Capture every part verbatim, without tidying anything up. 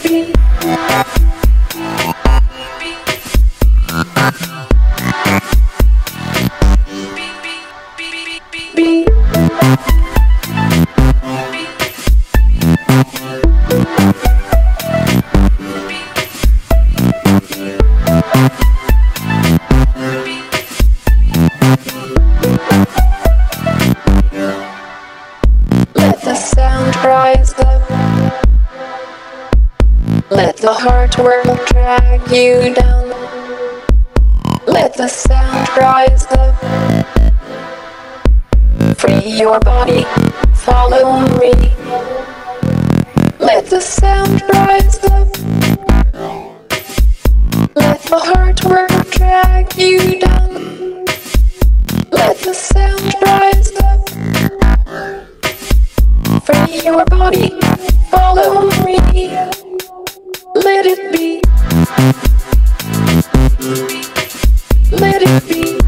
be. Be. Let the sound rise up. Let the heart world drag you down. Let the sound rise up. Free your body, follow me. Let the sound rise up. Let the heart world drag you down. Let the sound rise up. Free your body, follow me. Let it be. Let it be.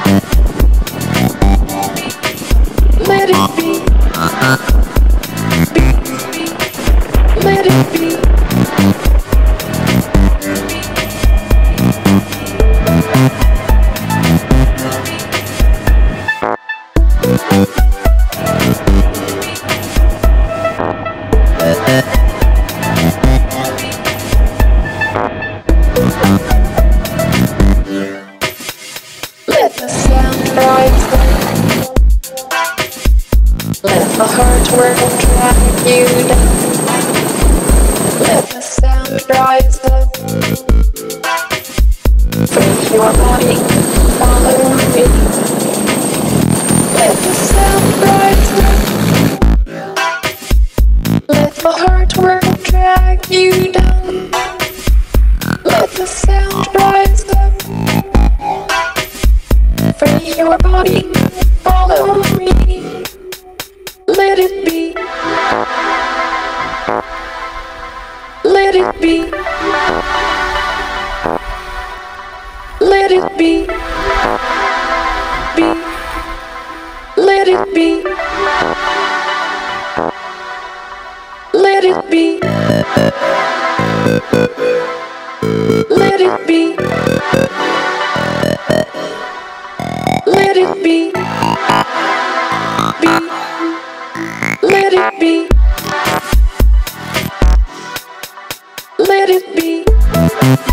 Let it be. Be. Let it be. Let the sound rise up. Let the heart world drag you down. Let the sound rise up. Free your body, follow me. Let the sound rise up. Let the heart world drag you down. Let the sound rise up. Free your body, follow me. Let it be. Let it be. Let it be. Be. Let it be. Let it be. Let it be. Let it be. Be. Let it be. Let it be.